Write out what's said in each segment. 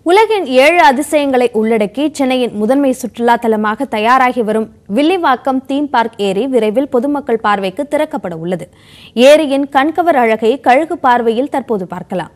உலகின் 7 அதிசயங்களை உள்ளடக்கி சென்னையின் முதன்மை சுற்றுலா தலமாக தயாராகி வரும் வில்லிவாக்கம் தீம் பார்க் ஏரி விரைவில் பொதுமக்கள் பார்வைக்கு திறக்கப்பட உள்ளது. ஏரியின் கண்கவர் அழகை கழுகு பார்வையில் தற்போது பார்க்கலாம்.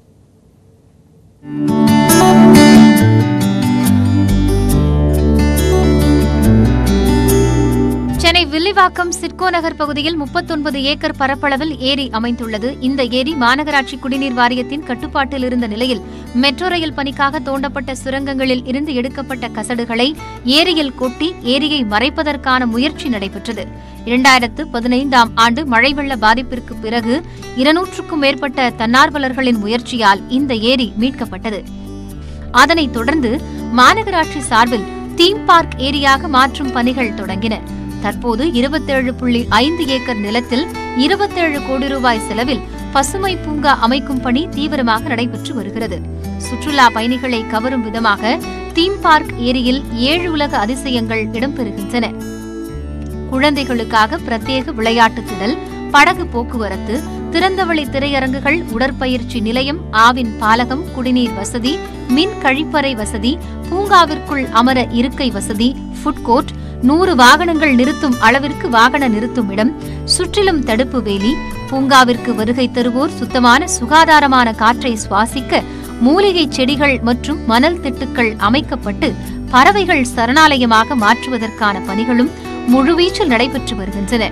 சென்னை வில்லிவாக்கம் சிட்கோ நகர் பகுதியில் 39 ஏக்கர் பரப்பளவில் ஏரி அமைந்துள்ளது. இந்த ஏரி மாநகராட்சி குடிநீர் வாரியத்தின் கட்டுப்பாட்டில் இருந்த நிலையில் மெட்ரோ ரயில் பணிக்காக தோண்டப்பட்ட சுரங்கங்களில் இருந்து எடுக்கப்பட்ட கசடுகளை ஏரியில் கொட்டி ஏரியை மறைப்பதற்கான முயற்சி நடைபெற்றது. 2015ஆம் ஆண்டு மழை வெள்ள பாதிப்பிற்கு பிறகு 200க்கும் மேற்பட்ட தன்னார்வலர்களின் முயற்சியால் இந்த ஏரி மீட்கப்பட்டது. அதனைத் தொடர்ந்து மாநகராட்சி சார்பில் தீம் பார்க் ஏரியாக மாற்றும் பணிகள் தொடங்கின. தற்போது 27.5 ஏக்கர் நிலத்தில் 27 கோடி ரூபாய் செலவில் பசுமை பூங்கா அமைக்கும் பணி தீவிரமாக நடைபெற்று வருகிறது. சுற்றுலா பயணிகளை கவரும் விதமாக தீம் பார்க் ஏரியில் 7 உலக அதிசயங்கள் இடம்பெறுகின்றன. குழந்தைகளுக்காக பிரத்யேக விளையாட்டு திடல், படகு போக்குவரத்து, திறந்தவெளி திரையரங்குகள், உடற்பயிற்சி நிலையம், ஆவின் பாலகம், குடிநீர் வசதி, மின் கழிப்பறை வசதி, பூங்காவிற்குள் அமர இருக்கை வசதி, ஃபுட் கோர்ட், 100 வாகனங்கள் நிறுத்தும் அளவிற்கு வாகன நிறுத்தும் இடம், சுற்றிலும் தடுப்பு வேலி, பூங்காவிற்கு வருகை தருவோர் சுத்தமான சுகாதாரமான காற்றை சுவாசிக்க மூலிகை செடிகள் மற்றும் மணல் திட்டுக்கள் அமைக்கப்பட்டு பறவைகள் சரணாலயமாக மாற்றுவதற்கான பணிகளும் முழுவீச்சில் நடைபெற்று வருகின்றன.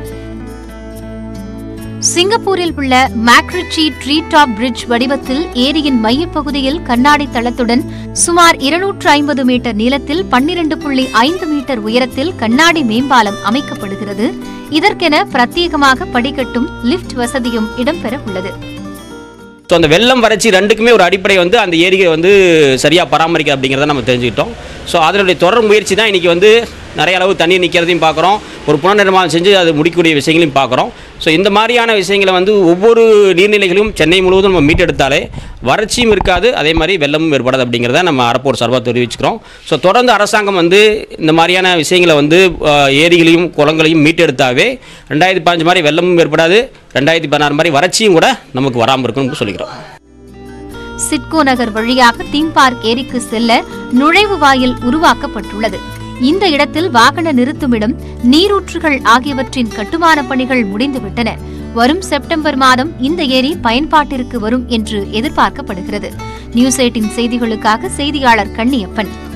சிங்கப்பூரில் உள்ள மேக்ரிச்சி ட்ரீ டாப் பிரிட்ஜ் வடிவத்தில் ஏரியின் மையப்பகுதியில் கண்ணாடி தளத்துடன் சுமார் 250 மீட்டர் நீளத்தில் 12.5 மீட்டர் உயரத்தில் கண்ணாடி மேம்பாலம் அமைக்கப்படுகிறது. இதற்கென பிரத்யேகமாக படிக்கட்டும் லிப்ட் வசதியும் இடம்பெற உள்ளது. அந்த வெள்ளம் வறட்சி ரெண்டுக்குமே ஒரு அடிப்படை அந்த ஏரியை சரியாக பராமரிக்க அப்படிங்கிறத நம்ம தெரிஞ்சுக்கிட்டோம். ஸோ அதனுடைய தொடர் முயற்சி தான் இன்றைக்கி நிறைய அளவு தண்ணீர் நிற்கிறதையும் பார்க்குறோம், ஒரு புனர்நிர்மாணம் செஞ்சு அது முடிக்கக்கூடிய விஷயங்களையும் பார்க்குறோம். ஸோ இந்த மாதிரியான விஷயங்களை ஒவ்வொரு நீர்நிலைகளையும் சென்னை முழுவதும் நம்ம மீட்டெடுத்தாலே வறட்சியும் இருக்காது, அதே மாதிரி வெள்ளமும் ஏற்படாது அப்படிங்கிறத நம்ம அறப்போர் சார்பாக தெரிவிச்சுக்கிறோம். ஸோ தொடர்ந்து அரசாங்கம் இந்த மாதிரியான விஷயங்களை ஏரிகளையும் குளங்களையும் மீட்டெடுத்தாவே 2015 மாதிரி வெள்ளமும் ஏற்படாது, 2016 மாதிரி வறட்சியும் கூட நமக்கு வராமல் இருக்குன்னு சொல்லிக்கிறோம். சிட்கோ நகர் வழியாக தீம் பார்க் ஏரிக்கு செல்ல நுழைவு வாயில் உருவாக்கப்பட்டுள்ளது. இந்த இடத்தில் வாகன நிறுத்துமிடம், நீரூற்றுகள் ஆகியவற்றின் கட்டுமான பணிகள் முடிந்துவிட்டன. வரும் செப்டம்பர் மாதம் இந்த ஏரி பயன்பாட்டிற்கு வரும் என்று எதிர்பார்க்கப்படுகிறது. நியூஸ் 18 செய்திகளுக்காக செய்தியாளர் கண்ணியப்பன்.